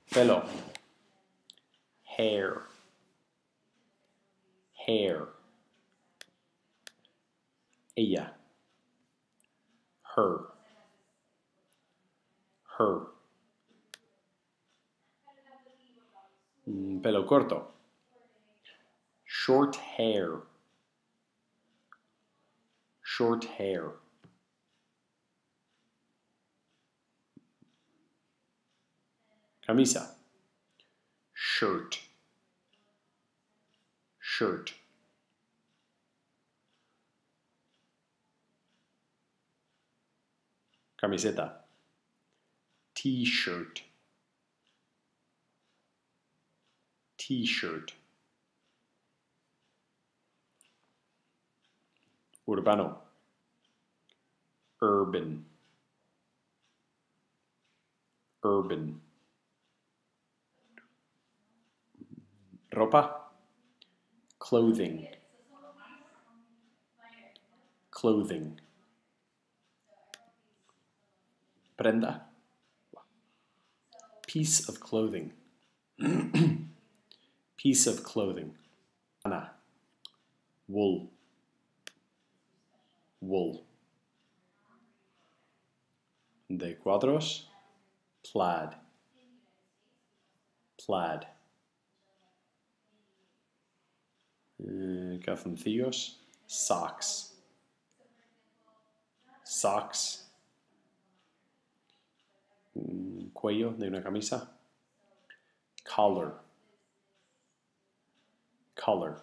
Pelo. Hair. Hair. Ella. Her. Her. Pelo corto. Short hair. Short hair. Camisa. Shirt. Shirt. Camiseta. T-shirt. T-shirt. Urbano. Urban. Urban. Ropa. Clothing. Clothing. Prenda. Piece of clothing. Piece of clothing. Lana. Wool. Wool. De cuadros. Plaid. Plaid. Calzoncillos. Socks. Socks. Cuello de una camisa. Collar. Collar.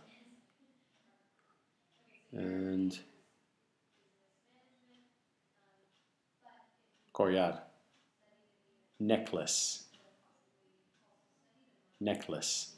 And collar. Necklace. Necklace.